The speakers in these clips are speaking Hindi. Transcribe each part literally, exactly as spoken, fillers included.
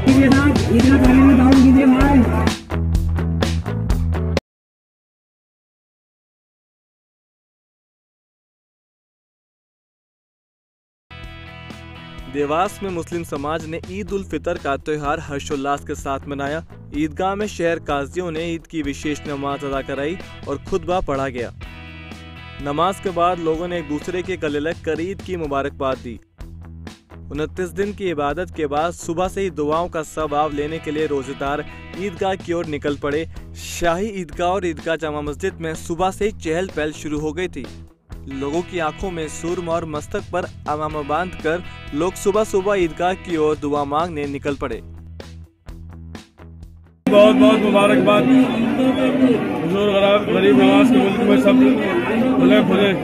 देवास में मुस्लिम समाज ने ईद उल फितर का त्योहार हर्षोल्लास के साथ मनाया। ईदगाह में शहर काजियों ने ईद की विशेष नमाज अदा कराई और खुतबा पढ़ा गया। नमाज के बाद लोगों ने एक दूसरे के गले लगकर ईद की मुबारकबाद दी। उनतीस दिन की इबादत के बाद सुबह से ही दुआओं का सवाब लेने के लिए रोजेदार ईदगाह की ओर निकल पड़े। शाही ईदगाह और ईदगाह जामा मस्जिद में सुबह से ही चहल पहल शुरू हो गई थी। लोगों की आंखों में सुरमा और मस्तक पर अमामा बांधकर लोग सुबह सुबह ईदगाह की ओर दुआ मांगने निकल पड़े। बहुत बहुत मुबारकबाद। हुजूर गरीब नवाज के मुल्क में सब खुले खुले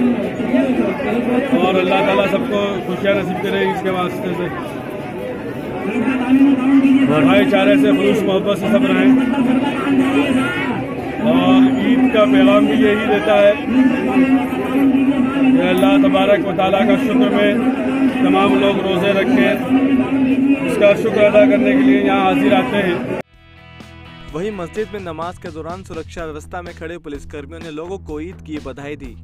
और अल्लाह ताला सबको खुशियाँ नसीब करे। इसके वास्ते से भाईचारे से खुलूस मोहब्बत से सब रहें और ईद का पैगाम भी यही देता है कि अल्लाह तबारक व तआला का शुक्र में तमाम लोग रोज़े रखें, उसका शुक्र अदा करने के लिए यहाँ हाजिर आते हैं। वहीं मस्जिद में नमाज के दौरान सुरक्षा व्यवस्था में खड़े पुलिसकर्मियों ने लोगों को ईद की बधाई दी।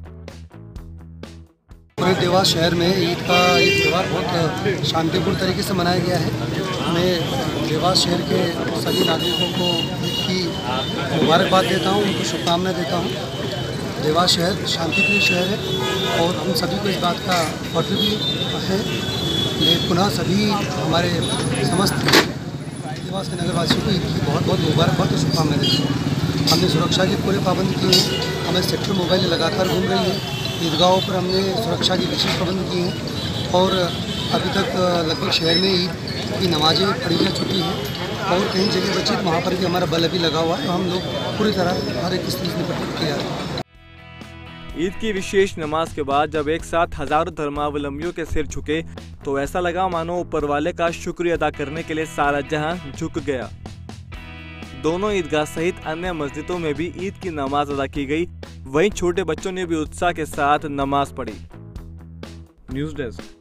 पूरे देवास शहर में ईद का ये त्यौहार बहुत शांतिपूर्ण तरीके से मनाया गया है। मैं देवास शहर के सभी नागरिकों को ईद की मुबारकबाद देता हूँ, उनको शुभकामनाएं देता हूँ। देवास शहर शांतिप्रिय शहर है और हम सभी को इस बात का फख्र भी है। मैं पुनः सभी हमारे समस्त देवास के नगरवासियों को ईद की बहुत बहुत मुबारकबाद और शुभकामनाएं देता हूँ। हमने सुरक्षा की पूरे पाबंद किए हैं। हमें सेक्टर मोबाइल लगातार घूम रही है। ईदगाहों पर हमने सुरक्षा की विशेष प्रबंध किए हैं और अभी तक लगभग शहर में ईद की नमाजें पढ़ी जा चुकी हैं और कई जगह बची वहाँ पर भी हमारा बल अभी लगा हुआ है। हम लोग पूरी तरह हर एक स्थिति से निपटने के तैयार हैं। ईद की विशेष नमाज के बाद जब एक साथ हजारों धर्मावलंबियों के सिर झुके तो ऐसा लगा मानो ऊपर वाले का शुक्रिया अदा करने के लिए सारा जहां झुक गया। दोनों ईदगाह सहित अन्य मस्जिदों में भी ईद की नमाज अदा की गई। वहीं छोटे बच्चों ने भी उत्साह के साथ नमाज पढ़ी। News desk.